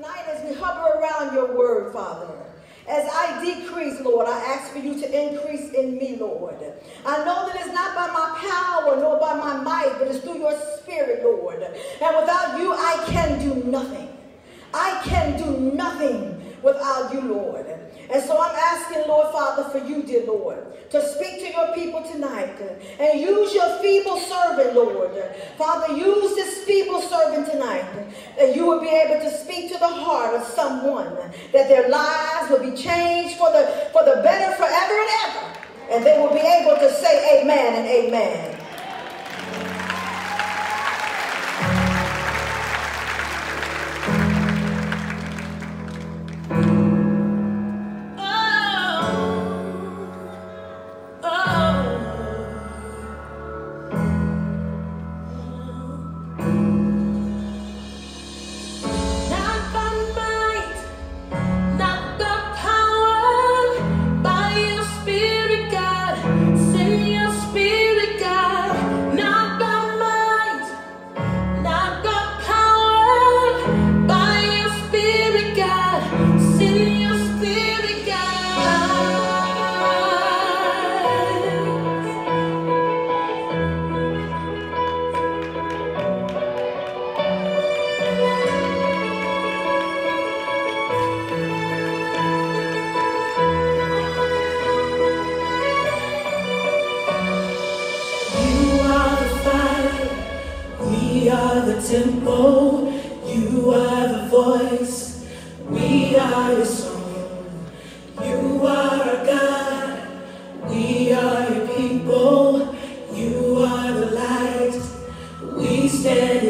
tonight as we hover around your word, Father. As I decrease, Lord, I ask for you to increase in me, Lord. I know that it's not by my power nor by my might, but it's through your spirit, Lord. And without you, I can do nothing. I can do nothing without you, Lord. And so I'm asking, Lord Father, for you, dear Lord, to speak to your people tonight and use your feeble servant, Lord. Father, use this feeble servant tonight that you will be able to speak to the heart of someone, that their lives will be changed for the better forever and ever. And they will be able to say amen and amen. Tempo, you are the voice, we are your song. You are our God, we are your people. You are the light, we stand